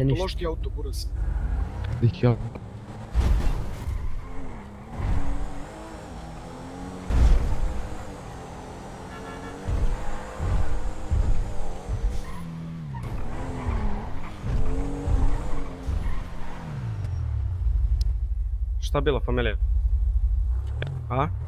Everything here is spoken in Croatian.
ništa. Loški auto, buraz. Ja. Šta bilo, familija? A?